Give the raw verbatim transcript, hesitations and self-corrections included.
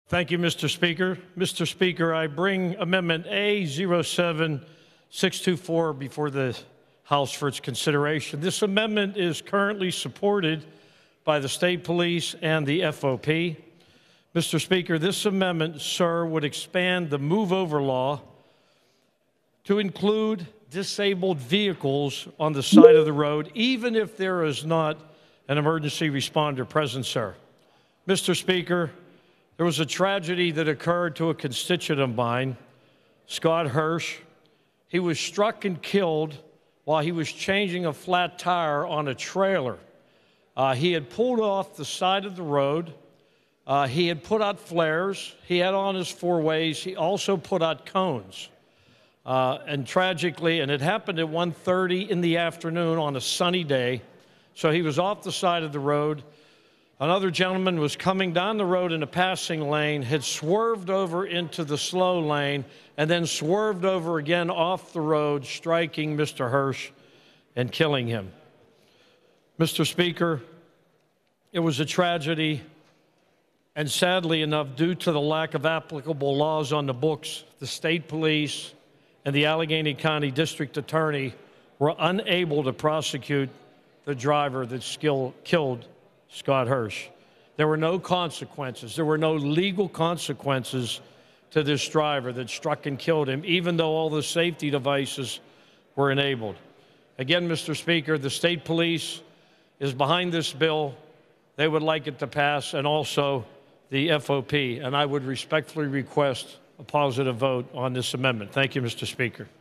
Thank you, Mister Speaker. Mister Speaker, I bring Amendment A zero seven six two four before the House for its consideration. This amendment is currently supported by the State Police and the F O P. Mister Speaker, this amendment, sir, would expand the move-over law to include disabled vehicles on the side of the road, even if there is not an emergency responder present, sir. Mister Speaker, there was a tragedy that occurred to a constituent of mine, Scott Hirsch. He was struck and killed while he was changing a flat tire on a trailer. Uh, he had pulled off the side of the road. Uh, he had put out flares. He had on his four-ways. He also put out cones. Uh, and tragically, and it happened at one thirty in the afternoon on a sunny day, so he was off the side of the road. Another gentleman was coming down the road in a passing lane, had swerved over into the slow lane, and then swerved over again off the road, striking Mister Hirsch and killing him. Mister Speaker, it was a tragedy, and sadly enough, due to the lack of applicable laws on the books, the state police and the Allegheny County District Attorney were unable to prosecute the driver that skill, killed Scott Hirsch. There were no consequences. There were no legal consequences to this driver that struck and killed him, even though all the safety devices were enabled. Again, Mister Speaker, the state police is behind this bill. They would like it to pass, and also the F O P. And I would respectfully request a positive vote on this amendment. Thank you, Mister Speaker.